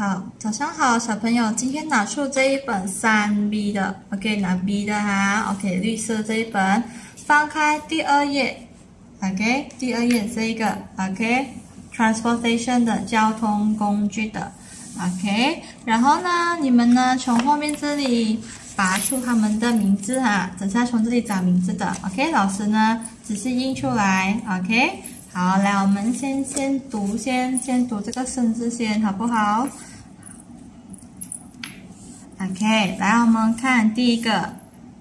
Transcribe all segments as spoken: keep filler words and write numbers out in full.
好，早上好，小朋友，今天拿出这一本三 B 的 ，OK， 拿 B 的哈 ，OK， 绿色这一本，翻开第二页 ，OK， 第二页这一个 ，OK，transportation 的交通工具的 ，OK， 然后呢，你们呢从后面这里拔出他们的名字哈，等下从这里找名字的 ，OK， 老师呢只是印出来 ，OK。好，来，我们先先读，先先读这个生字先，好不好 ？OK， 来，我们看第一个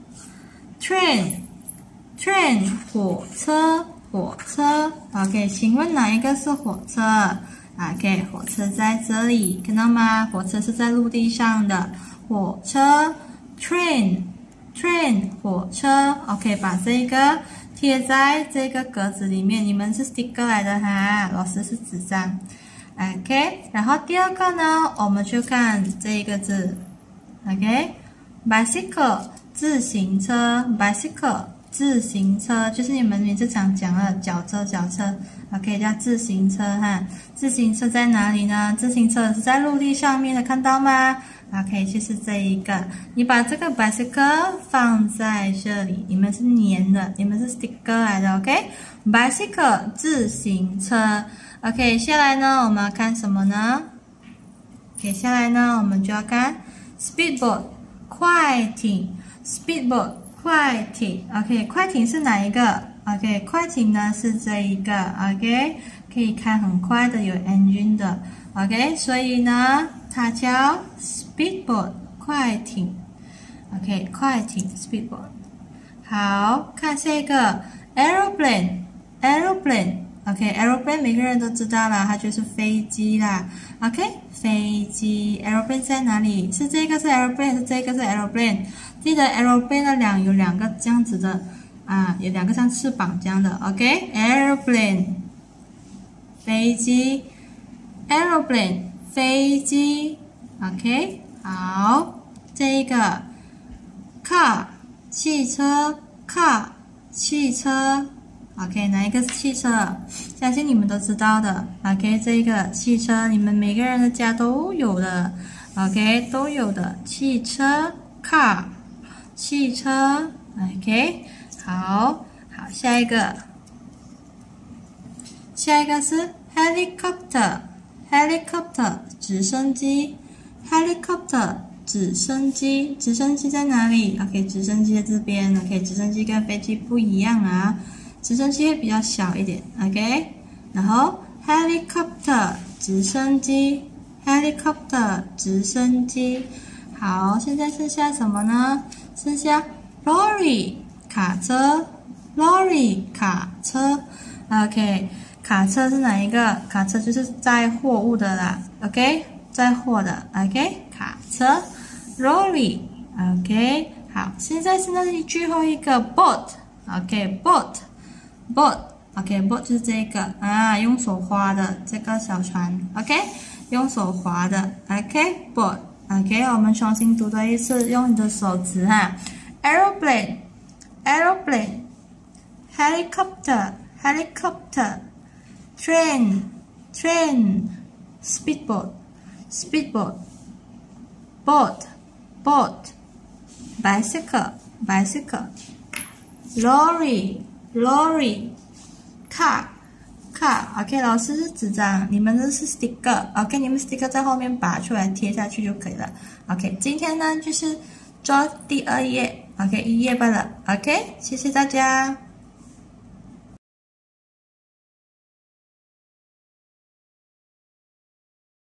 ，train，train 火车，火车 ，OK， 请问哪一个是火车 ？OK， 火车在这里，看到吗？火车是在陆地上的，火车 ，train，train 火车 ，OK， 把这个贴在这个格子里面，你们是 sticker 来的哈，老师是纸张 ，OK。然后第二个呢，我们就看这一个字 ，OK，bicycle 自行车 ，bicycle 自行车就是你们名字常讲的脚车脚车 ，OK 叫自行车哈。自行车在哪里呢？自行车是在陆地上面的，看到吗？OK， 就是这一个，你把这个 bicycle 放在这里，你们是粘的，你们是 sticker 来的 ，OK？bicycle 自行车 ，OK， 下来呢，我们要看什么呢？接下来呢，我们就要看 speedboat 快艇 ，speedboat 快艇 ，OK， 快艇是哪一个 ？OK， 快艇呢是这一个 ，OK， 可以开很快的，有 engine 的 ，OK， 所以呢，它叫 speedboat 快艇 ，OK， 快艇 speedboat。好，看下一个 aeroplane aeroplane，OK， aeroplane 每个人都知道啦，它就是飞机啦 ，OK， 飞机 aeroplane 在哪里？是这个是 aeroplane， 是这个是 aeroplane。记得 aeroplane 的两有两个这样子的啊，有两个像翅膀这样的 ，OK，aeroplane 飞机 aeroplane 飞机 ，OK。好，这一个 car 汽车 car 汽车 ，OK， 哪一个是汽车？相信你们都知道的 ，OK， 这一个汽车你们每个人的家都有的 ，OK， 都有的汽车 car 汽车 ，OK， 好，好，下一个，下一个是 helicopter helicopter 直升机。helicopter 直升机，直升机在哪里 ？OK， 直升机在这边。OK， 直升机跟飞机不一样啊，直升机会比较小一点。OK， 然后 helicopter 直升机 ，helicopter 直升机。好，现在剩下什么呢？剩下 lorry 卡车 ，lorry 卡车。OK， 卡车是哪一个？卡车就是载货物的啦。OK。载货的 ，OK， 卡车 ，lorry， OK， 好，现在是那里最后一个 boat，OK，boat，boat，OK，boat 就是这个啊，用手划的这个小船 ，OK， 用手划的 ，OK，boat，OK， 我们重新读多一次，用你的手指哈 ，aeroplane，helicopter，helicopter，train，train，speedboat。speedboat, boat, boat, bicycle, bicycle, lorry, lorry, car, car. OK， 老师是纸张，你们这是 sticker。OK， 你们 sticker 在后面拔出来贴下去就可以了。OK， 今天呢就是做第二页 ，OK， 一页罢了。OK， 谢谢大家。